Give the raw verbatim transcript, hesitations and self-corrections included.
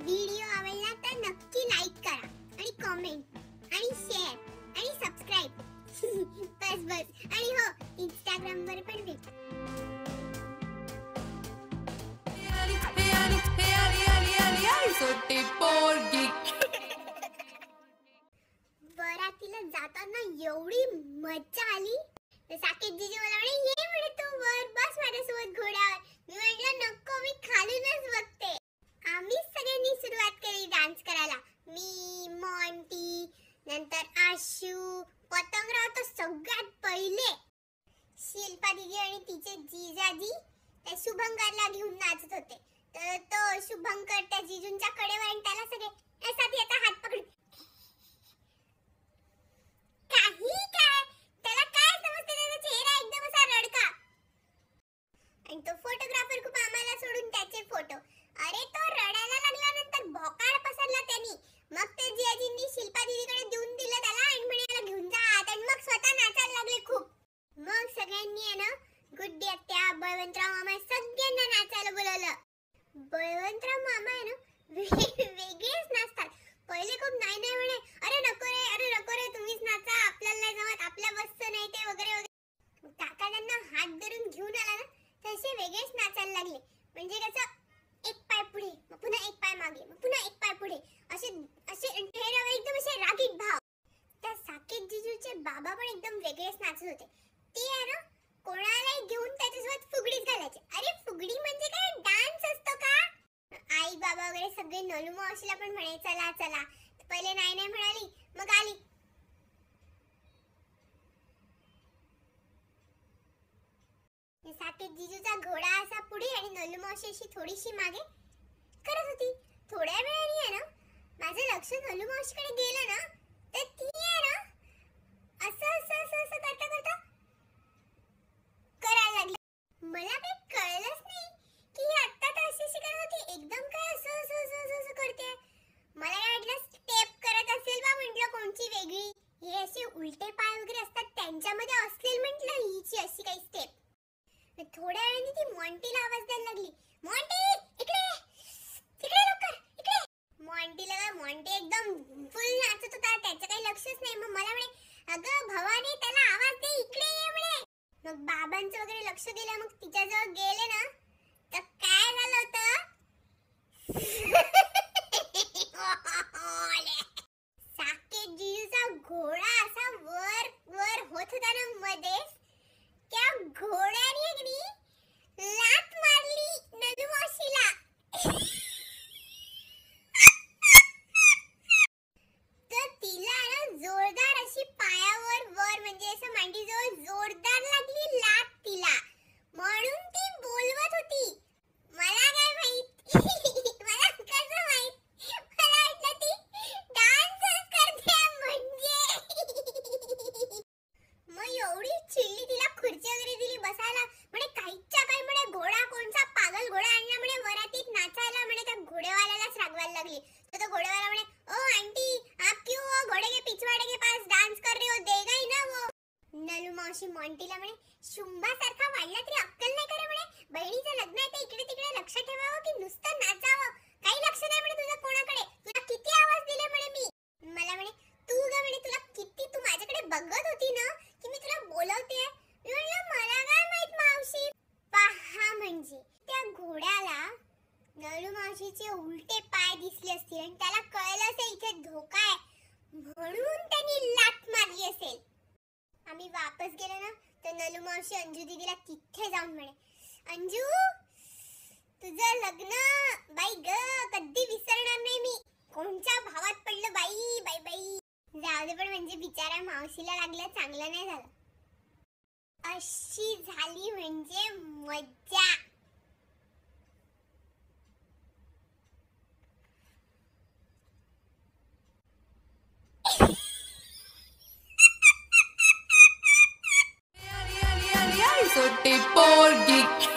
Video आवडला तर नक्की लाईक करा आणि कमेंट आणि शेअर आणि सबस्क्राइब बस बस आणि हो इंस्टाग्राम वर पण भेट. वरातीला जाताना एवढी मजा आली. साकेत जीजी मला म्हणे ये म्हणे तू वर बस माझ्यासोबत घोड्यावर. मी म्हटलं नको मी खालूनच बघते. आम्ही सगळ्यांनी सुरुवात केली डान्स करायला. मी मॉन्टी नंतर आशू पतंगराव तर सगळ्यात पहिले. शिल्पा दीदी आणि तिचे जीजाजी त्या शुभंकरला घेऊन नाचत होते. तर तो शुभंकर त्या जीजूंच्या कडेवर आणि त्याला सगळे असा त्याचा हात पकडून काही काय त्याला काय समजते. त्याचा चेहरा एकदम असा रडका. आणि तो फोटोग्राफर खूप आम्हाला सोडून त्याचे फोटो. अरे तो रडायला लागल्यानंतर भोकाड पसरला त्यांनी. मग ते जियाजींनी शिल्पा दीदीकडे देऊन दिलं त्याला आणि म्हणे याला घेऊन जा आत. आणि मग स्वतः नाचायला लागले खूप. मग सगळ्यांनी आहे ना गुड्डी आत्या बळवंतराव मामा सगळ्यांना नाचायला बोलवलं. बळवंतराव मामा आहे ना वेगळेच नाचतात. पहिले खूप नाही नाही म्हणे अरे नको रे अरे नको रे तुम्हीच नाचा आपल्याला नाही जमत आपल्या बसचं नाही ते वगैरे वगैरे. काका त्यांना हात धरून घेऊन आला ना तसे वेगळेच नाचायला लागले. म्हणजे कसं एक पाय पुढे मग पुन्हा एक पाय मागे मग पुन्हा एक पाय पुढे असे असे ठेहरावे एकदम असे रागीट भाव. त्या साकेत जीजूचे बाबा पण एकदम वेगळेच नाचत होते. ते आहे ना कोणालाही घेऊन त्याच्यासोबत फुगडीच घालायचे. अरे फुगडी म्हणजे काय डान्स असतो का. आई बाबा वगैरे सगळे नलू मावशीला पण म्हणे चला चला. पहिले नाही नाही म्हणाली मग आली. साकेत जीजूचा घोडा असा पुढे आणि नलू मावशी अशी थोडीशी मागे करत होती. थोड्या वेळाने आहे ना माझं लक्ष नलू मावशीकडे गेलं ना तर ती आहे ना असं असं असं असं करता करता करायला लागली. मला काही कळलंच नाही की ही आत्ता तर अशी अशी करत होती एकदम काय असं असं असं असं करते. मला वाटलं स्टेप करत असेल बा. म्हटलं कोणची वेगळी हे असे उलटे पाय वगैरे असतात त्यांच्यामध्ये असेल म्हटलं हिची अशी काही स्टेप. थोड्या वेळाने ती मॉन्टीला आवाज द्यायला लागली. मॉन्टी इकडे इकडे लवकर इकडे. मॉन्टीला काय मॉन्टी एकदम फुल नाचत होता त्याचं काही लक्षच नाही. मग मला म्हणे अगं भवानी त्याला आवाज दे इकडे ये म्हणे. मग बाबांचं वगैरे लक्ष दिलं. मग तिच्याजवळ गेले ना तर काय झालं होतं साकेत जीजूचा घोडा असा वर वर होत होता ना मध्येच. त्या घोड्याने एकनी लात मारली नलू मावशीला. तर तिला ना जोरदार अशी पायावर वर म्हणजे असं मांडीजवळ जोरदार लागली लात तिला. म्हणून ती बोलवत होती. मला काय माहित मला कसं माहित. मला वाटलं ती डान्सच करते म्हणजे. मग एवढी चिडली तिला खुर्ची वगैरे दिली बसायला. म्हणे काहीच्या काही म्हणे घोडा कोणचा पागल घोडा आणला म्हणे वरातीत नाचायला. म्हणे त्या घोडेवाल्यालाच रागवायला लागली. तर तो घोडेवाला म्हणे ओ आंटी आप क्यों वो घोड़े के पिछवाड़े के पास डांस कर रहे हो देगा ही ना वो. नलू मावशी मॉन्टीला म्हणे शुंभासारखा वाढला तरी अक्कल नाही करे म्हणे. बहिणीचं लग्न आहे तर इकडे तिकडे लक्ष ठेवावं की नुसतं नाचावं. काही लक्ष नाही म्हणे तुझं कोणाकडे. तुला किती आवाज दिले म्हणे मी. मला म्हणे तू ग म्हणे तुला किती तू माझ्याकडे बघत होती ना की मी तुला बोलवते. मी म्हणलं मला काय माहित मावशी. पहा म्हणजे त्या घोड्याला नलू मावशीचे उलटे पाय दिसले असतील आणि त्याला कळलं असेल इथे धोका आहे म्हणून त्यांनी लात मारली असेल. आम्ही वापस गेलो ना तर नलू मावशी अंजू दीदीला तिथे जाऊन म्हणे अंजू तुझं लग्न बाई ग कधी विसरणार नाही मी. कोणच्या भावात पडलं बाई बाई बाई. जाऊ दे पण म्हणजे बिचारा मावशीला लागलं चांगलं नाही झालं. अशी झाली म्हणजे मज्जा. Sote por geek.